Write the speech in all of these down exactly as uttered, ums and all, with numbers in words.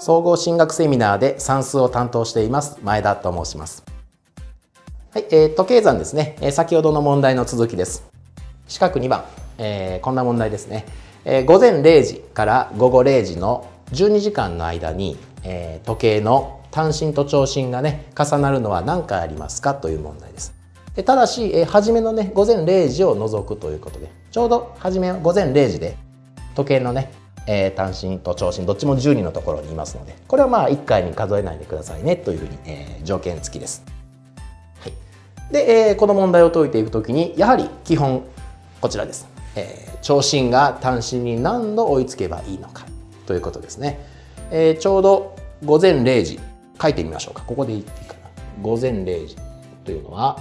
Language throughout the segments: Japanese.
総合進学セミナーで算数を担当しています前田と申します。はい、えー、時計算ですね、えー、先ほどの問題の続きです。四角にばん、えー、こんな問題ですね、えー、午前れいじから午後れいじのじゅうにじかんの間に、えー、時計の単針と長針がね重なるのは何回ありますかという問題です。でただし、えー、初めのね午前れいじを除くということで、ちょうど初めは午前れいじで時計のね、えー、単針と長針どっちもじゅうにのところにいますので、これはまあいっかいに数えないでくださいねというふうに、えー、条件付きです。はい、で、えー、この問題を解いていくときにやはり基本こちらです。えー、長針が単針に何度追いつけばいいのかということですね。えー、ちょうど午前れいじ書いてみましょうか。ここでいいかな。午前れいじというのは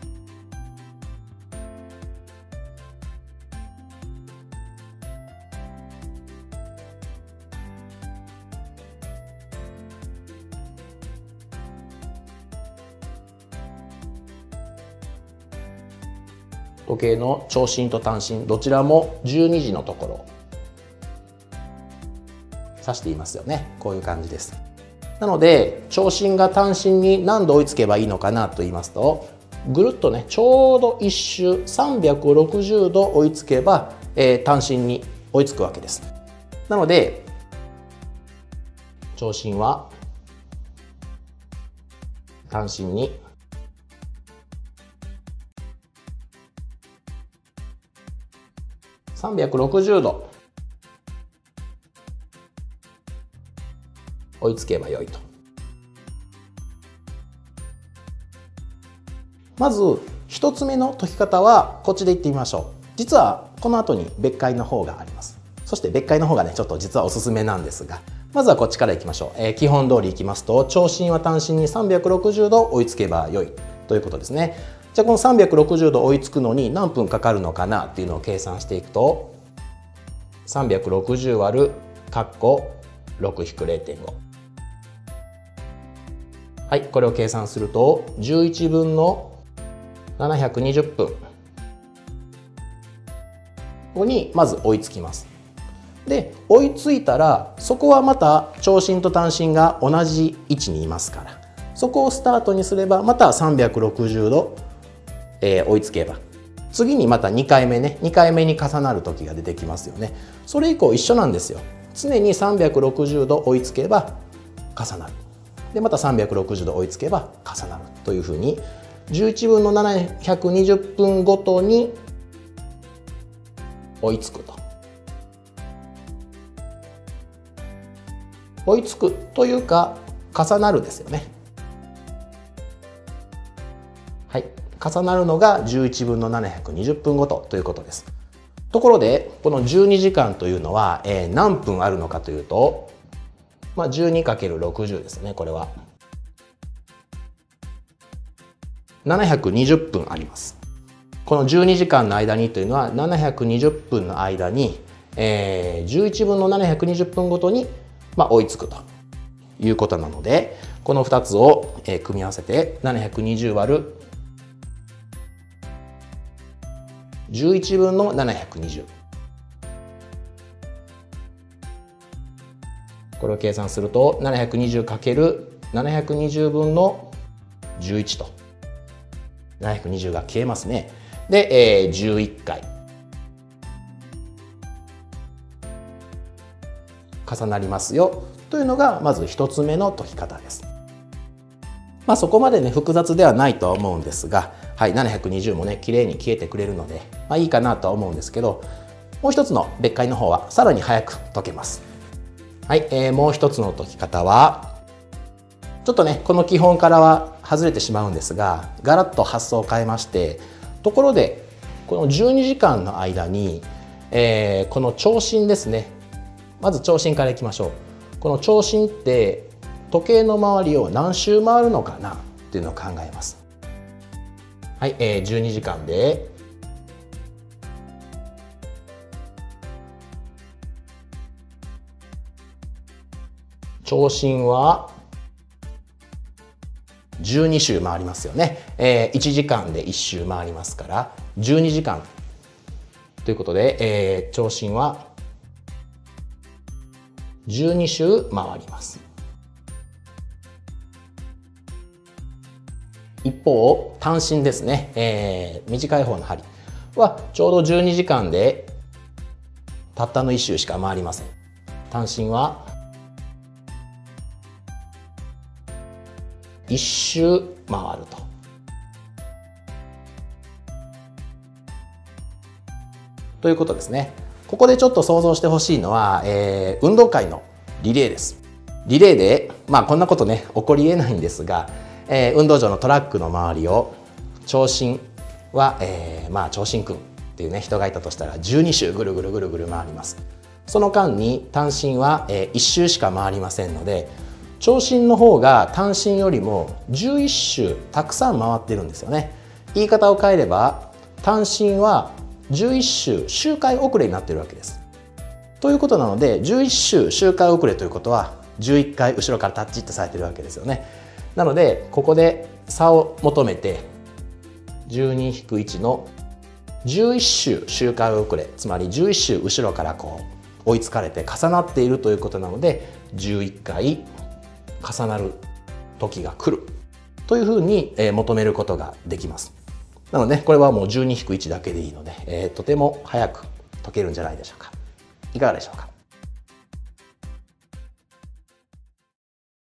時計の長針と単針どちらもじゅうにじのところ指していますよね。こういう感じです。なので長針が単針に何度追いつけばいいのかなと言いますと、ぐるっとねちょうど一周さんびゃくろくじゅうど追いつけば、えー、単針に追いつくわけです。なので長針は単針にさんびゃくろくじゅうど追いつけばよいと。まずひとつめの解き方はこっちでいってみましょう。実はこの後に別解の方があります。そして別解の方がねちょっと実はおすすめなんですが、まずはこっちからいきましょう。えー、基本通りいきますと、長針は単針にさんびゃくろくじゅうど追いつけばよいということですね。じゃあこのさんびゃくろくじゅうど追いつくのに何分かかるのかなっていうのを計算していくと、さんびゃくろくじゅう割る括弧ろく引くれいてんご、はい、これを計算するとじゅういちぶんのななひゃくにじゅっぷん、ここにまず追いつきます。で追いついたらそこはまた長針と単針が同じ位置にいますから、そこをスタートにすればまたさんびゃくろくじゅうど、えー、追いつけば次にまたにかいめねにかいめに重なる時が出てきますよね。それ以降一緒なんですよ。常にさんびゃくろくじゅうど追いつけば重なる。でまたさんびゃくろくじゅうど追いつけば重なるというふうにじゅういちぶんのななひゃくにじゅっぷんごとに追いつくと。追いつくというか重なるですよね。はい、重なるのがじゅういちぶんのななひゃくにじゅっぷんごとということです。ところでこのじゅうにじかんというのは、えー、何分あるのかというと、まあ、じゅうにかけるろくじゅう ですね。これはななひゃくにじゅっぷんあります。このじゅうにじかんの間にというのはななひゃくにじゅっぷんの間に、えー、じゅういちぶんのななひゃくにじゅっぷんごとに、まあ、追いつくということなので、このふたつを、えー、組み合わせてななひゃくにじゅう割るじゅういちぶんのななひゃくにじゅう、これを計算すると ななひゃくにじゅうかけるななひゃくにじゅうぶんのじゅういちとななひゃくにじゅうが消えますね。で、えー、じゅういっかい重なりますよというのがまずひとつめの解き方です。まあそこまでね複雑ではないとは思うんですが、はい、ななひゃくにじゅうもね綺麗に消えてくれるので、まあ、いいかなとは思うんですけど、もう一つの別解の方はさらに早く解けます。はい、えー、もう一つの解き方はちょっとねこの基本からは外れてしまうんですが、ガラッと発想を変えまして、ところでこのじゅうにじかんの間に、えー、この長針ですね、まず長針からいきましょう。この長針って時計の周りを何周回るのかなっていうのを考えます。はい、えー、じゅうにじかんで長針はじゅうに周回りますよね。えー、いちじかんでいち周回りますからじゅうにじかんということで、えー、長針はじゅうに周回ります。 一方単針ですね、えー、短い方の針はちょうどじゅうにじかんでたったのいっ周しか回りません。単針はいっ周回ると。ということですね。ここでちょっと想像してほしいのは、えー、運動会のリレーです。リレーで、まあこんなことね、起こりえないんですが、えー、運動場のトラックの周りを長身は、えー、まあ長身くんっていうね人がいたとしたらじゅうに周ぐるぐるぐるぐる回ります。その間に単身は、えー、いっ周しか回りませんので、長身の方が単身よりもじゅういっ周たくさん回ってるんですよね。言い方を変えれば単身はじゅういっ周周回遅れになってるわけです。ということなのでじゅういっ周周回遅れということはじゅういっかい後ろからタッチってされてるわけですよね。なのでここで差を求めて じゅうに引くいち のじゅういっ周周回遅れ、つまりじゅういっ周後ろからこう追いつかれて重なっているということなのでじゅういっかい重なる時が来るというふうに求めることができます。なのでこれはもうじゅうに引くいちだけでいいので、えー、とても早く解けるんじゃないでしょうか。いかがでしょうか。